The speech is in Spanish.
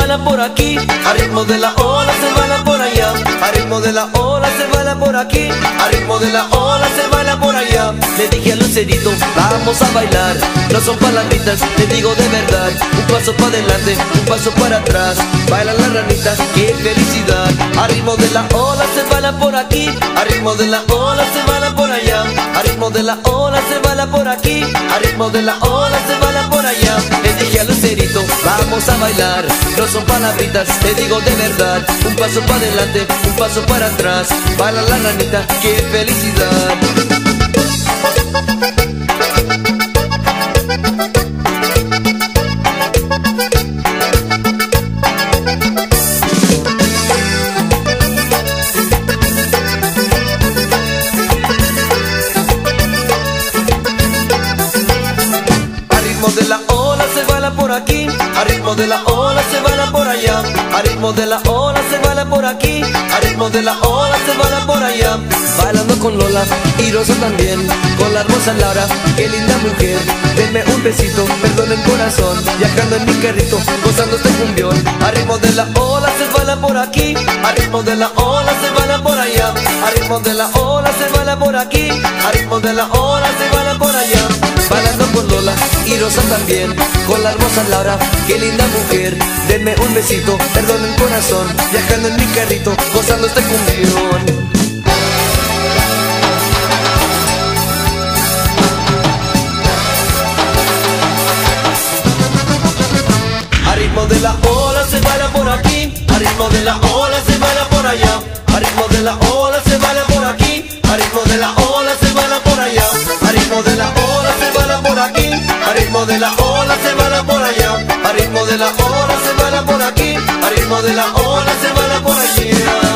baila por aquí, a ritmo de la ola se baila por allá, a ritmo de la ola se baila por aquí, a ritmo de la ola se baila por allá. Le dije al lucerito, vamos a bailar, no son palabritas, te digo de verdad. Un paso para adelante, un paso para atrás, baila la ranita, qué felicidad. A ritmo de la ola se baila por aquí, a ritmo de la ola se baila por allá, a ritmo de la ola se baila por aquí, a ritmo de la ola se baila por allá. Le dije al lucerito, vamos a bailar, no son palabritas, te digo de verdad. Un paso para adelante, un paso para atrás, baila la ranita, qué felicidad. A ritmo de la ola se baila por aquí, a ritmo de la ola se baila por allá, a ritmo de la ola se baila por aquí, a ritmo de la ola se baila por allá. Bailando con Lola y Rosa también, con la hermosa Laura, qué linda mujer. Denme un besito, perdón el corazón, viajando en mi carrito, gozando este cumbión. A ritmo de la ola se baila por aquí, a ritmo de la ola se baila por allá, a ritmo de la ola se baila por aquí, a ritmo de la ola se baila por allá. Bailando con Lola y Rosa también, con la hermosa Laura, qué linda mujer. Denme un besito, perdón el corazón, viajando en mi carrito, gozando este cumbión. A ritmo de la ola se baila por aquí, a ritmo de la ola se baila por allá, a ritmo de la ola se baila por aquí, a ritmo de la ola se baila por allá, a ritmo de la ola se baila por aquí, a ritmo de la ola se baila por allá, a ritmo de la ola se baila por aquí, a ritmo de la ola se baila por allá.